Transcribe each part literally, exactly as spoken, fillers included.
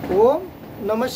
ஓம் நம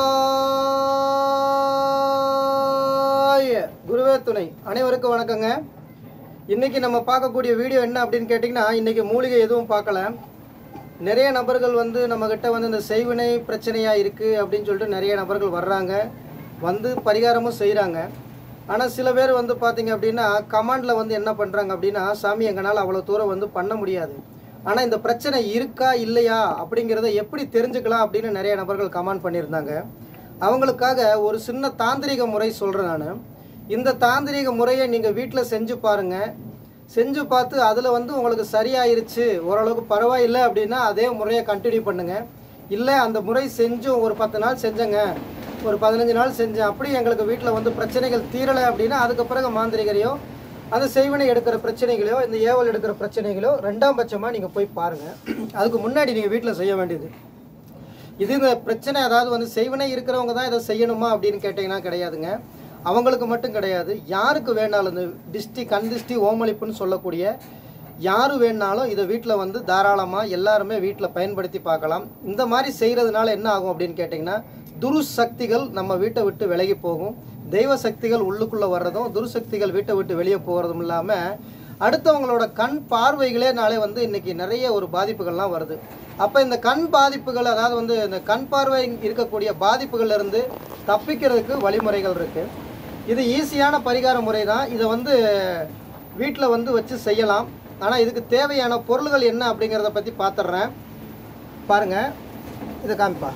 சிவாய. குருவே துணை. அனைவருக்கும் வணக்கங்க. இன்னைக்கு நம்ம பார்க்கக்கூடிய வீடியோ என்ன அப்படின்னு கேட்டிங்கன்னா, இன்னைக்கு மூலிகை எதுவும் பார்க்கல. நிறைய நபர்கள் வந்து நம்மக்கிட்ட வந்து இந்த செய்வினை பிரச்சனையாக இருக்குது அப்படின்னு சொல்லிட்டு நிறைய நபர்கள் வர்றாங்க, வந்து பரிகாரமும் செய்கிறாங்க. ஆனால் சில பேர் வந்து பார்த்திங்க அப்படின்னா கமாண்டில் வந்து என்ன பண்ணுறாங்க அப்படின்னா, சாமி எங்களால் அவ்வளோ தூரம் வந்து பண்ண முடியாது, ஆனால் இந்த பிரச்சனை இருக்கா இல்லையா அப்படிங்கிறத எப்படி தெரிஞ்சுக்கலாம் அப்படின்னு நிறைய நபர்கள் கமெண்ட் பண்ணியிருந்தாங்க. அவங்களுக்காக ஒரு சின்ன தாந்திரிக முறை சொல்கிறேன் நான். இந்த தாந்திரிக முறையை நீங்கள் வீட்டில் செஞ்சு பாருங்கள். செஞ்சு பார்த்து அதில் வந்து உங்களுக்கு சரியாயிருச்சு, ஓரளவுக்கு பரவாயில்லை அப்படின்னா அதே முறையை கண்டினியூ பண்ணுங்கள். இல்லை அந்த முறை செஞ்சும் ஒரு பத்து நாள் செஞ்சேங்க, ஒரு பதினஞ்சு நாள் செஞ்சேன், அப்படி எங்களுக்கு வீட்டில் வந்து பிரச்சனைகள் தீரலை அப்படின்னா அதுக்கு பிறகு மாந்திரிகரையோ அந்த செய்வனை எடுக்கிற பிரச்சனைகளோ இந்த ஏவல் எடுக்கிற பிரச்சனைகளோ ரெண்டாம் பட்சமாக நீங்கள் போய் பாருங்கள். அதுக்கு முன்னாடி நீங்கள் வீட்டில் செய்ய வேண்டியது இது. இந்த பிரச்சனை அதாவது வந்து செய்வனை இருக்கிறவங்க தான் இதை செய்யணுமா அப்படின்னு கேட்டிங்கன்னா கிடையாதுங்க. அவங்களுக்கு மட்டும் கிடையாது, யாருக்கு வேணாலும் இந்த டிஸ்டி கண் திஷ்டி ஓமளிப்புன்னு சொல்லக்கூடிய யாரு வேணாலும் இதை வீட்டில் வந்து தாராளமாக எல்லாருமே வீட்டில் பயன்படுத்தி பார்க்கலாம். இந்த மாதிரி செய்கிறதுனால என்ன ஆகும் அப்படின்னு கேட்டிங்கன்னா, துருசக்திகள் நம்ம வீட்டை விட்டு விலகி போகும். தெய்வ சக்திகள் உள்ளுக்குள்ளே வர்றதும் துருசக்திகள் வீட்டை விட்டு வெளியே போகிறதும் இல்லாமல் அடுத்தவங்களோட கண் பார்வைகளே நாளே வந்து இன்றைக்கி நிறைய ஒரு பாதிப்புகள்லாம் வருது. அப்போ இந்த கண் பாதிப்புகள், அதாவது வந்து இந்த கண் பார்வை இருக்கக்கூடிய பாதிப்புகள்லேருந்து தப்பிக்கிறதுக்கு வழிமுறைகள் இருக்குது. இது ஈஸியான பரிகார முறை தான். இதை வந்து வீட்டில் வந்து வச்சு செய்யலாம். ஆனால் இதுக்கு தேவையான பொருள்கள் என்ன அப்படிங்கிறத பற்றி பார்த்துட்றேன். பாருங்கள், இதை காமிப்பா.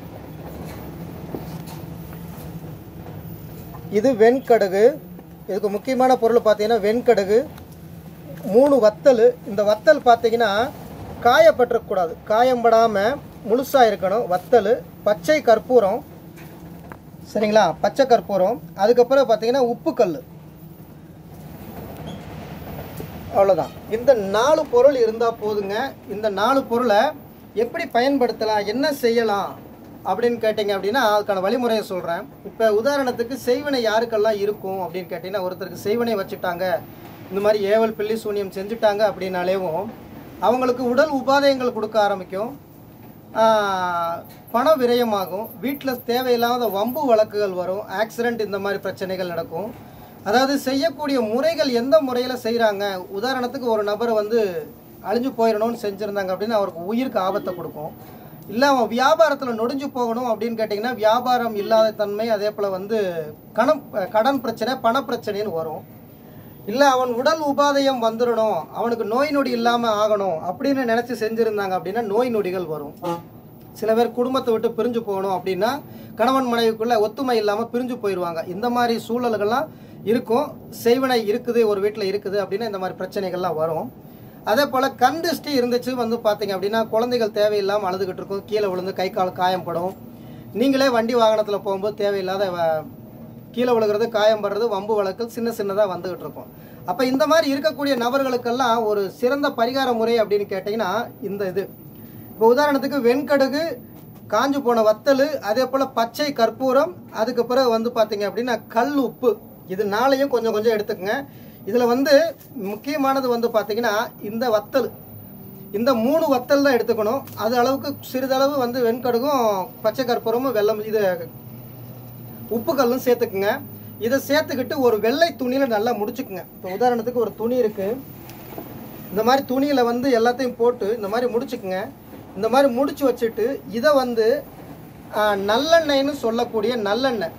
இது வெண்கடுகு. இதுக்கு முக்கியமான பொருள் பார்த்தீங்கன்னா வெண்கடுகு, மூணு வத்தல். இந்த வத்தல் பார்த்தீங்கன்னா காயப்பற்றக்கூடாது, காயம்படாமல் முழுசாக இருக்கணும் வத்தல். பச்சை கற்பூரம், சரிங்களா, பச்சை கற்பூரம். அதுக்கப்புறம் பார்த்தீங்கன்னா உப்புக்கல். அவ்வளோதான். இந்த நாலு பொருள் இருந்தால் போதுங்க. இந்த நாலு பொருளை எப்படி பயன்படுத்தலாம், என்ன செய்யலாம் அப்படின்னு கேட்டிங்க அப்படின்னா அதுக்கான வழிமுறையை சொல்கிறேன். இப்போ உதாரணத்துக்கு செய்வினை யாருக்கெல்லாம் இருக்கும் அப்படின்னு கேட்டிங்கன்னா, ஒருத்தருக்கு செய்வினை வச்சுட்டாங்க, இந்த மாதிரி ஏவல் பில்லி சூனியம் செஞ்சுட்டாங்க அப்படின்னாலேவும் அவங்களுக்கு உடல் உபாதைகள் கொடுக்க ஆரம்பிக்கும், பண விரயமாகும், வீட்டில் தேவையில்லாத வம்பு வழக்குகள் வரும், ஆக்சிடெண்ட், இந்த மாதிரி பிரச்சனைகள் நடக்கும். அதாவது செய்யக்கூடிய முறைகள் எந்த முறையில் செய்கிறாங்க. உதாரணத்துக்கு ஒரு நபரை வந்து அழிஞ்சு போயிடணும்னு செஞ்சுருந்தாங்க அப்படின்னா அவருக்கு உயிருக்கு ஆபத்தை கொடுக்கும். இல்லை அவன் வியாபாரத்தில் நொடிஞ்சு போகணும் அப்படின்னு கேட்டிங்கன்னா வியாபாரம் இல்லாத தன்மை, அதே போல் வந்து கணம் கடன் பிரச்சனை, பணப்பிரச்சனைன்னு வரும். இல்லை அவன் உடல் உபாதையம் வந்துடணும், அவனுக்கு நோய் நொடி இல்லாமல் ஆகணும் அப்படின்னு நினச்சி செஞ்சுருந்தாங்க அப்படின்னா நோய் நொடிகள் வரும். சில பேர் குடும்பத்தை விட்டு பிரிஞ்சு போகணும் அப்படின்னா கணவன் மனைவிக்குள்ளே ஒத்துமை இல்லாமல் பிரிஞ்சு போயிடுவாங்க. இந்த மாதிரி சூழல்கள்லாம் இருக்கும். செய்வனை இருக்குது, ஒரு வீட்டில் இருக்குது அப்படின்னா இந்த மாதிரி பிரச்சனைகள்லாம் வரும். அதே போல் கண் திருஷ்டி இருந்துச்சு வந்து பார்த்தீங்க அப்படின்னா குழந்தைகள் தேவையில்லாமல் அழுதுகிட்டு இருக்கும், கீழே விழுந்து கை கால் காயம்படும். நீங்களே வண்டி வாகனத்தில் போகும்போது தேவையில்லாத கீழே விழுகிறது, காயம்படுறது, வம்பு வழக்கல் சின்ன சின்னதாக வந்துகிட்டு இருக்கும். அப்போ இந்த மாதிரி இருக்கக்கூடிய நபர்களுக்கெல்லாம் ஒரு சிறந்த பரிகார முறை அப்படின்னு கேட்டிங்கன்னா இந்த இது. இப்போ உதாரணத்துக்கு வெண்கடுகு, காஞ்சு போன வத்தல், அதே போல் பச்சை கற்பூரம், அதுக்கப்புறம் வந்து பார்த்தீங்க அப்படின்னா கல் உப்பு, இது நாளையும் கொஞ்சம் கொஞ்சம் எடுத்துக்கங்க. இதில் வந்து முக்கியமானது வந்து பார்த்தீங்கன்னா இந்த வத்தல், இந்த மூணு வத்தல் தான் எடுத்துக்கணும். அது அளவுக்கு சிறிதளவு வந்து வெண்கடுகும் பச்சை கற்பூரமும் வெல்லம் இது உப்புக்கல்லும் சேர்த்துக்குங்க. இதை சேர்த்துக்கிட்டு ஒரு வெள்ளை துணியில் நல்லா முடிச்சுக்குங்க. இப்போ உதாரணத்துக்கு ஒரு துணி இருக்குது, இந்த மாதிரி துணியில் வந்து எல்லாத்தையும் போட்டு இந்த மாதிரி முடிச்சுக்குங்க. இந்த மாதிரி முடிச்சு வச்சுட்டு இதை வந்து நல்லெண்ணெய்னு சொல்லக்கூடிய நல்லெண்ணெய்,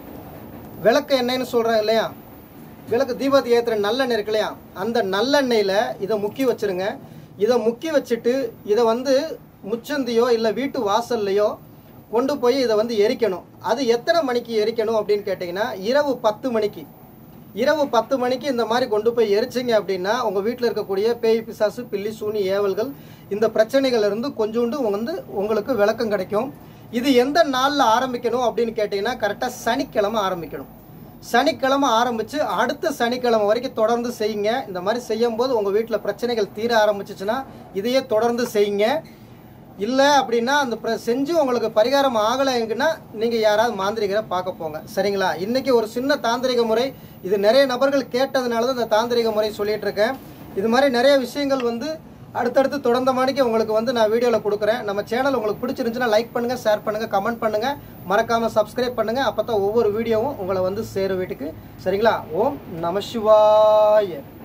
விளக்கு எண்ணெய்னு சொல்கிறேன் இல்லையா, விளக்கு தீபத்தை ஏற்றுற நல்லெண்ணெய் இருக்கு இல்லையா, அந்த நல்லெண்ணெயில் இதை முக்கி வச்சுருங்க. இதை முக்கி வச்சுட்டு இதை வந்து முச்சந்தியோ இல்லை வீட்டு வாசல்லையோ கொண்டு போய் இதை வந்து எரிக்கணும். அது எத்தனை மணிக்கு எரிக்கணும் அப்படின்னு கேட்டிங்கன்னா இரவு பத்து மணிக்கு. இரவு பத்து மணிக்கு இந்த மாதிரி கொண்டு போய் எரிச்சிங்க அப்படின்னா உங்கள் வீட்டில் இருக்கக்கூடிய பேய் பிசாசு பில்லி சூனி ஏவல்கள் இந்த பிரச்சனைகள் இருந்து கொஞ்சோண்டு வந்து உங்களுக்கு விளக்கம் கிடைக்கும். இது எந்த நாளில் ஆரம்பிக்கணும் அப்படின்னு கேட்டிங்கன்னா கரெக்டாக சனிக்கிழமை ஆரம்பிக்கணும். சனிக்கிழமை ஆரம்பித்து அடுத்த சனிக்கிழமை வரைக்கும் தொடர்ந்து செய்யுங்க. இந்த மாதிரி செய்யும்போது உங்கள் வீட்டில் பிரச்சனைகள் தீர ஆரம்பிச்சிச்சுன்னா இதையே தொடர்ந்து செய்யுங்க. இல்லை அப்படின்னா அந்த ப்ர செஞ்சு உங்களுக்கு பரிகாரம் ஆகலைங்கன்னா நீங்கள் யாராவது மாந்திரிகரை பார்க்க போங்க, சரிங்களா. இன்றைக்கி ஒரு சின்ன தாந்திரிக முறை, இது நிறைய நபர்கள் கேட்டதுனால தான் இந்த தாந்திரிக முறை சொல்லிகிட்டு இருக்கேன். இது மாதிரி நிறைய விஷயங்கள் வந்து அடுத்தடுத்து தொடர்ந்த மாணிக்கு உங்களுக்கு வந்து நான் வீடியோவில் கொடுக்குறேன். நம்ம சேனல் உங்களுக்கு பிடிச்சிருந்துச்சுன்னா லைக் பண்ணுங்கள், ஷேர் பண்ணுங்கள், கமெண்ட் பண்ணுங்கள், மறக்காமல் சப்ஸ்கிரைப் பண்ணுங்கள். அப்போ தான் ஒவ்வொரு வீடியோவும் உங்களை வந்து சேரும் வீட்டுக்கு. சரிங்களா? ஓம் நம சிவாய.